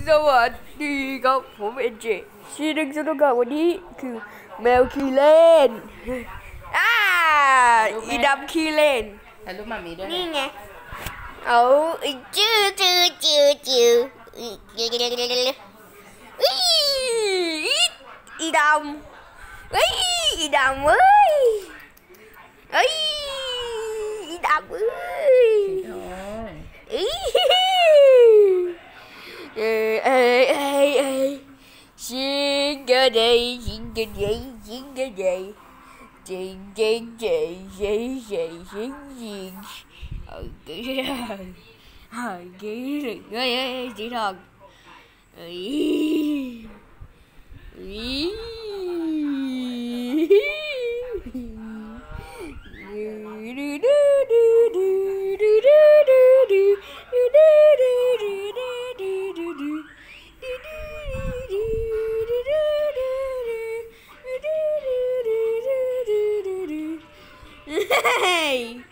สวัสดีครับผมเอ็นเจชื่อหนึ่งสนุกวันนี้คือแมวขี้เล่นอีดำขี้เล่นถ่ายรูปมามีด้วยนี่ไงเอาจื้ออีดำอีดำเว้ยอีดำเว้ยJingle day, jingle day, jingle day, jingle day, jingle. Cái chỉ thần. Hey!